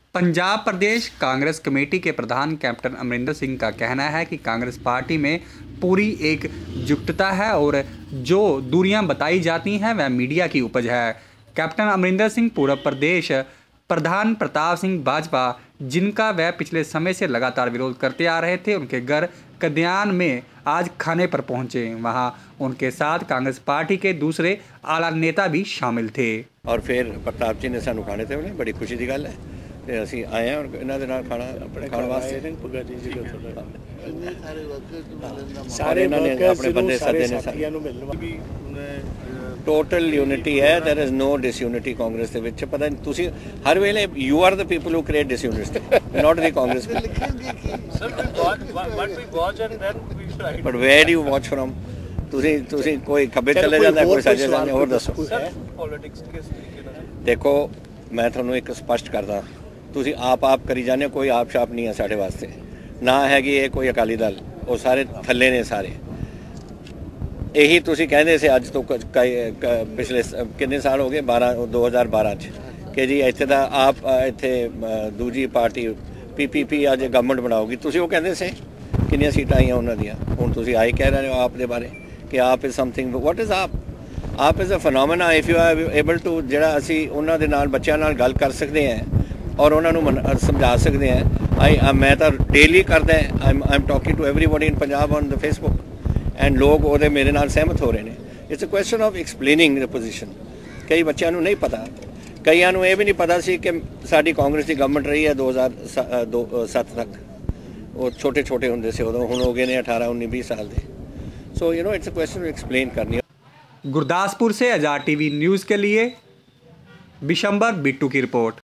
पंजाब प्रदेश Congress committee के प्रधान captain Amarinder Singh का कहना है कि कांग्रेस पार्टी में पूरी एकजुटता है और जो दूरियां बताई जाती हैं वह मीडिया की उपज है। कैप्टन अमरिंदर सिंह पूर्व प्रदेश प्रधान प्रताप सिंह बाजपा, जिनका वह पिछले समय से लगातार विरोध करते आ रहे थे, उनके घर कद्यान में आज खाने पर पहुंचे। वहां उनके साथ कांग्रेस पार्टी के दूसरे आला नेता भी शामिल थे। और फिर प्रताप जी ने सानू खाने ते बुलाया, बड़ी खुशी की गल है। ਤੇ ਅਸੀਂ ਆਏ ਹਾਂ ਇਹਨਾਂ ਦੇ ਨਾਲ ਖਾਣਾ ਆਪਣੇ ਖਾਣ ਵਾਸਤੇ ਸਾਰੇ ਇਹਨਾਂ ਨੇ ਆਪਣੇ ਬੰਦੇ ਸੱਦੇ ਨੇ ਸਾਥੀਆਂ ਨੂੰ ਮਿਲਣ ਵੀ ਟੋਟਲ ਯੂਨਿਟੀ ਹੈ। There is no disunity Congress ਦੇ ਵਿੱਚ। ਪਤਾ ਨਹੀਂ ਤੁਸੀਂ ਹਰ ਵੇਲੇ you are the people who create disunity, not the Congress. But where do you watch from? ਤੁਸੀਂ ਕੋਈ ਖੱਬੇ ਚਲੇ ਜਾਂਦਾ, ਕੋਈ ਸੱਜੇ ਜਾਂਦੇ, ਹੋਰ ਦੱਸੋ। ਦੇਖੋ मैं ਤੁਹਾਨੂੰ ਇੱਕ ਸਪਸ਼ਟ ਕਰਦਾ, ਤੁਸੀਂ ਆਪ ਕਰੀ ਜਾਂਦੇ, ਕੋਈ ਆਪ ਛਾਪ ਨਹੀਂ ਹੈ ਸਾਡੇ ਵਾਸਤੇ, ਨਾ ਹੈਗੀ ਇਹ ਕੋਈ ਅਕਾਲੀ ਦਲ, ਉਹ ਸਾਰੇ ਥੱਲੇ ਨੇ ਸਾਰੇ। ਇਹੀ ਤੁਸੀਂ ਕਹਿੰਦੇ ਸੀ ਅੱਜ ਤੋਂ ਪਿਛਲੇ ਕਿੰਨੇ ਸਾਲ ਹੋ ਗਏ, 2012 ਚ, ਕਿ ਜੀ ਇੱਥੇ ਦਾ ਆਪ ਇੱਥੇ ਦੂਜੀ ਪਾਰਟੀ PPP ਅੱਜ ਗਵਰਨਮੈਂਟ ਬਣਾਉਗੀ। ਤੁਸੀਂ ਉਹ ਕਹਿੰਦੇ ਸੀ ਕਿੰਨੀਆਂ ਸੀਟਾਂ ਆਈਆਂ ਉਹਨਾਂ ਦੀਆਂ। ਹੁਣ ਤੁਸੀਂ ਆਏ ਕਹਿ ਰਹੇ ਹੋ ਆਪ ਦੇ ਬਾਰੇ ਕਿ ਆਪ is something. What is AAP? AAP is a phenomena. If you are able to, ਜਿਹੜਾ ਅਸੀਂ ਉਹਨਾਂ ਦੇ ਨਾਲ ਬੱਚਿਆਂ ਨਾਲ ਗੱਲ ਕਰ ਸਕਦੇ ਹਾਂ ਔਰ ਉਹਨਾਂ ਨੂੰ ਸਮਝਾ ਸਕਦੇ ਹਾਂ। ਮੈਂ ਤਾਂ ਡੇਲੀ ਕਰਦਾ, I talking to everybody in Punjab on the Facebook, and ਲੋਕ ਉਹਦੇ ਮੇਰੇ ਨਾਲ ਸਹਿਮਤ ਹੋ ਰਹੇ ਨੇ। It's a question of explaining the position. ਕਈ ਬੱਚਿਆਂ ਨੂੰ ਨਹੀਂ ਪਤਾ, ਕਈਆਂ ਨੂੰ ਇਹ ਵੀ ਨਹੀਂ ਪਤਾ ਸੀ ਕਿ ਸਾਡੀ ਕਾਂਗਰਸ ਦੀ ਗਵਰਨਮੈਂਟ ਰਹੀ ਹੈ 2007 ਤੱਕ। ਉਹ ਛੋਟੇ ਛੋਟੇ ਹੁੰਦੇ ਸੀ ਉਦੋਂ, ਹੁਣ ਹੋ ਗਏ ਨੇ 18, 19, 20 साल ਦੇ। So you know it's a question explain करनी। गुरदासपुर से आजाद टीवी न्यूज़ के लिए बिशंबर बिट्टू की रिपोर्ट।